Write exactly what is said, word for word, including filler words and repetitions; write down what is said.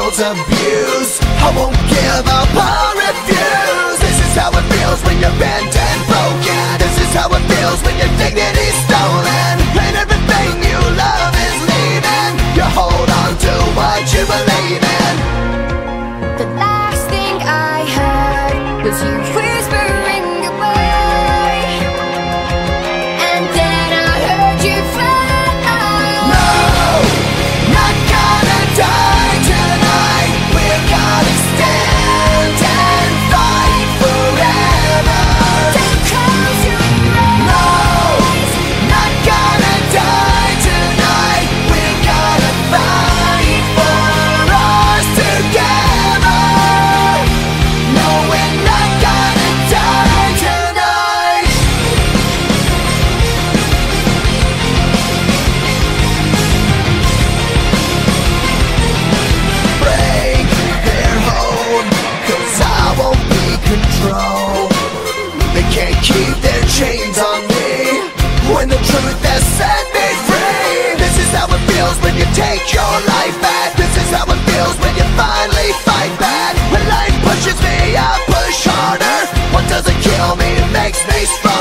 world's abuse. I won't give up or refuse. This is how it feels when you're bent and broken. This is how it feels when your dignity's stolen, and everything you love is leaving. You hold on to what you believe in. The last thing I heard was you whispering goodbye, and then I heard you fly. No, not gonna die tonight. We're gonna stand and fight forever. Don't close your eyes. No, not gonna die tonight. We're gonna fight for us together. No, we're not gonna die tonight. Break their hold, 'cause I won't be controlled. They can't keep their chains on me when the truth has set me free. This is how it feels when you take your life back. This is how it feels when you finally fight back. When life pushes me, I push harder. What doesn't kill me makes me stronger.